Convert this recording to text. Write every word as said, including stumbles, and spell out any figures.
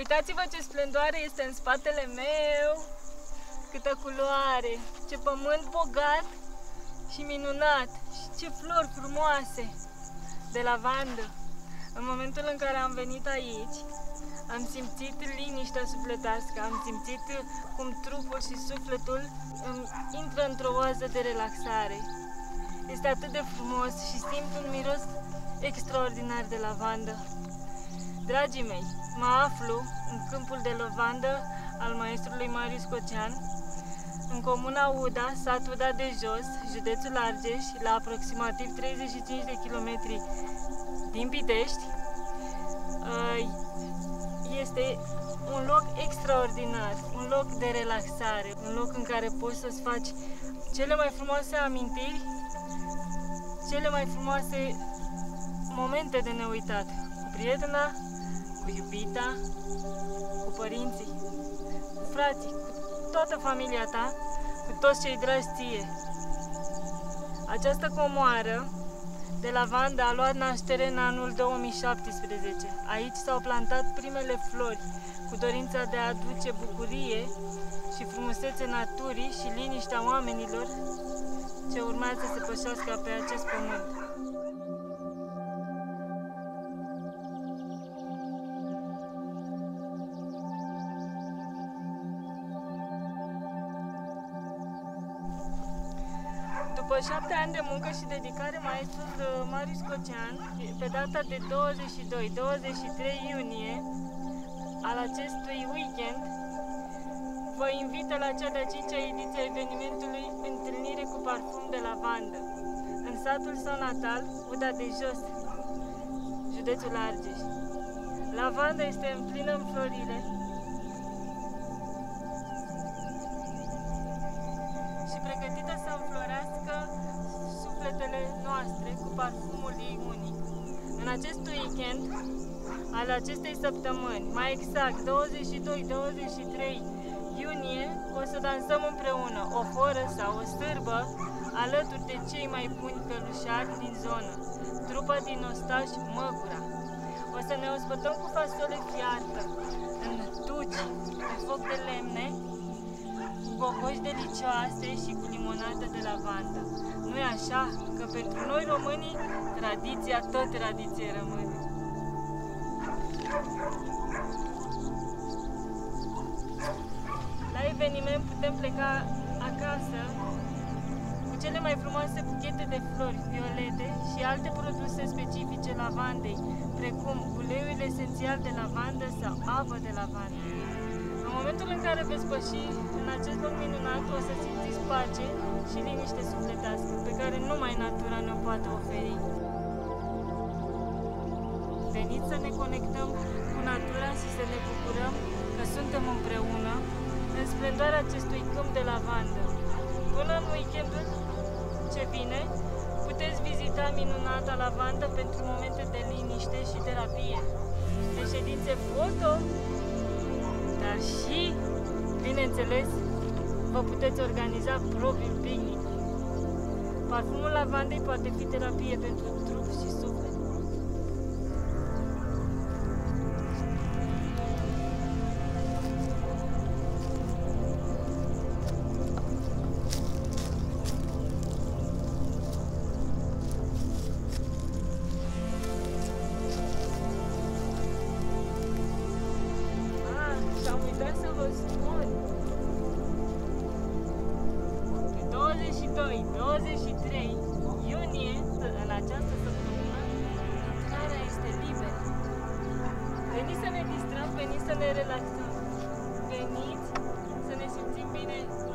Uitați-vă ce splendoare este în spatele meu, câtă culoare, ce pământ bogat și minunat și ce flori frumoase de lavandă. În momentul în care am venit aici, am simțit liniștea sufletească, am simțit cum trupul și sufletul îmi intră într-o oază de relaxare. Este atât de frumos și simt un miros extraordinar de lavandă. Dragii mei, mă aflu în câmpul de lavandă al maestrului Marius Cocean, în comuna Uda, sat Uda de Jos, județul Argeș, la aproximativ treizeci și cinci de kilometri din Pitești. Este un loc extraordinar, un loc de relaxare, un loc în care poți să-ți faci cele mai frumoase amintiri, cele mai frumoase momente de neuitat, cu prietena, cu iubita, cu părinții, cu frații, cu toată familia ta, cu toți cei dragi ție. Această comoară de lavandă a luat naștere în anul două mii șaptesprezece. Aici s-au plantat primele flori cu dorința de a aduce bucurie și frumusețe naturii și liniștea oamenilor ce urmează să se pășească pe acest pământ. După șapte ani de muncă și dedicare, maestrul Marius Cocean, pe data de douăzeci și doi douăzeci și trei iunie al acestui weekend, vă invită la cea de-a cincea ediție a evenimentului Întâlnire cu parfum de lavandă, în satul său natal, Uda de Jos, județul Argeș. Lavanda este în plină înflorire și pregătită să înflorească sufletele noastre cu parfumul ei unic. În acest weekend al acestei săptămâni, mai exact douăzeci și doi douăzeci și trei iunie, o să dansăm împreună o horă sau o sârbă alături de cei mai buni călușari din zonă, trupa din Ostaș Măgura. O să ne ospătăm cu fasole fiartă, în tuci, în foc de lemne, cu cocoși delicioase și cu limonadă de lavandă. Nu-i așa? Că pentru noi românii, tradiția tot tradiție rămâne. La eveniment putem pleca acasă cu cele mai frumoase buchete de flori violete și alte produse specifice lavandei, precum uleiul esențial de lavandă sau apă de lavandă. În momentul în care veți păși în acest loc minunat, o să simțiți pace și liniște sufletească, pe care numai natura ne-o poate oferi. Veniți să ne conectăm cu natura și să ne bucurăm că suntem împreună în splendoarea acestui câmp de lavandă. Până în weekendul ce vine, puteți vizita minunata lavandă pentru momente de liniște și terapie, de ședințe foto, dar și, bineînțeles, vă puteți organiza propriul picnic. Parfumul lavandei poate fi terapie pentru trup și suflet. douăzeci și doi douăzeci și trei iunie, în această săptămână, intrarea este liberă. Veniți să ne distrăm, veniți să ne relaxăm, veniți să ne simțim bine